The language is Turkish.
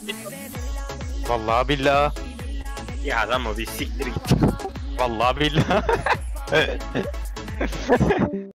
Vallahi billahi. Ya adam o bir siktir git. Vallahi billahi.